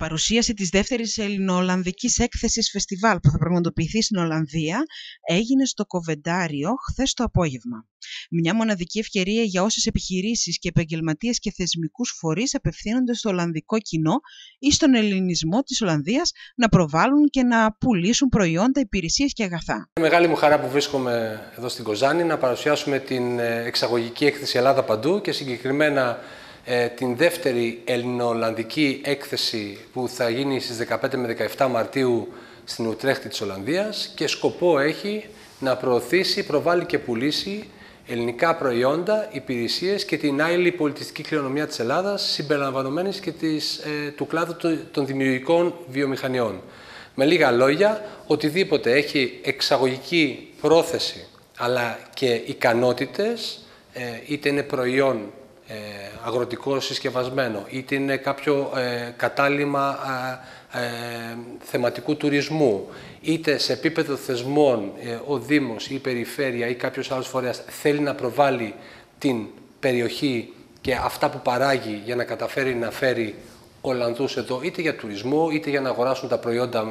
Παρουσίαση της δεύτερης ελληνοολλανδικής έκθεσης φεστιβάλ που θα πραγματοποιηθεί στην Ολλανδία έγινε στο Κοβεντάριο χθες το απόγευμα. Μια μοναδική ευκαιρία για όσες επιχειρήσεις και επαγγελματίες και θεσμικούς φορείς απευθύνονται στο ολλανδικό κοινό ή στον ελληνισμό της Ολλανδίας να προβάλλουν και να πουλήσουν προϊόντα, υπηρεσίες και αγαθά. Μεγάλη μου χαρά που βρίσκομαι εδώ στην Κοζάνη να παρουσιάσουμε την εξαγωγική έκθεση Ελλάδα Παντού και συγκεκριμένα την δεύτερη ελληνοολλανδική έκθεση που θα γίνει στις 15 με 17 Μαρτίου στην Ουτρέχτη της Ολλανδίας και σκοπό έχει να προωθήσει, προβάλλει και πουλήσει ελληνικά προϊόντα, υπηρεσίες και την άειλη πολιτιστική κληρονομιά της Ελλάδας συμπεριλαμβανομένης και του κλάδου των δημιουργικών βιομηχανιών. Με λίγα λόγια, οτιδήποτε έχει εξαγωγική πρόθεση αλλά και ικανότητες, είτε είναι προϊόν αγροτικό συσκευασμένο, είτε είναι κάποιο κατάλημα θεματικού τουρισμού, είτε σε επίπεδο θεσμών ο Δήμος ή η Περιφέρεια ή κάποιος άλλος φορέας θέλει να προβάλλει την περιοχή και αυτά που παράγει για να καταφέρει να φέρει Ολλανδούς εδώ, είτε για τουρισμό, είτε για να αγοράσουν τα προϊόντα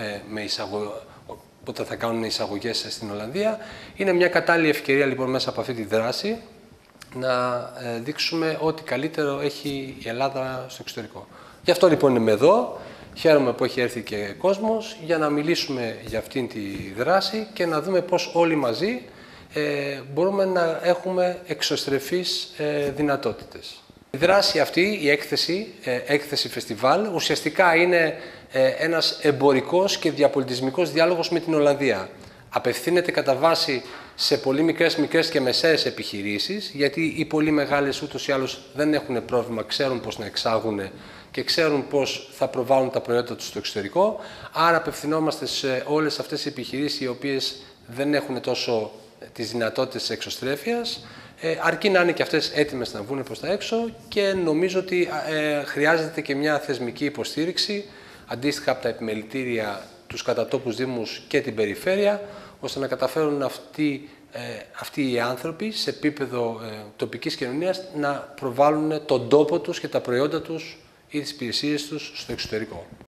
όταν θα κάνουν εισαγωγές στην Ολλανδία. Είναι μια κατάλληλη ευκαιρία λοιπόν μέσα από αυτή τη δράση να δείξουμε ό,τι καλύτερο έχει η Ελλάδα στο εξωτερικό. Γι' αυτό λοιπόν είμαι εδώ. Χαίρομαι που έχει έρθει και κόσμος για να μιλήσουμε για αυτήν τη δράση και να δούμε πώς όλοι μαζί μπορούμε να έχουμε εξωστρεφείς δυνατότητες. Η δράση αυτή, η έκθεση φεστιβάλ, ουσιαστικά είναι ένας εμπορικός και διαπολιτισμικός διάλογος με την Ολλανδία. Απευθύνεται κατά βάση σε πολύ μικρές και μεσαίες επιχειρήσεις, γιατί οι πολύ μεγάλες ούτως ή άλλως δεν έχουν πρόβλημα, ξέρουν πώς να εξάγουν και ξέρουν πώς θα προβάλλουν τα προϊόντα τους στο εξωτερικό. Άρα απευθυνόμαστε σε όλες αυτές τις επιχειρήσεις οι οποίες δεν έχουν τόσο τις δυνατότητες της εξωστρέφειας, αρκεί να είναι και αυτές έτοιμες να βγουν προς τα έξω και νομίζω ότι χρειάζεται και μια θεσμική υποστήριξη, αντίστοιχα από τα επιμελητήρια, τους κατατόπους δήμους και την περιφέρεια, ώστε να καταφέρουν αυτοί οι άνθρωποι σε επίπεδο τοπικής κοινωνίας να προβάλλουν τον τόπο τους και τα προϊόντα τους ή τις υπηρεσίες τους στο εξωτερικό.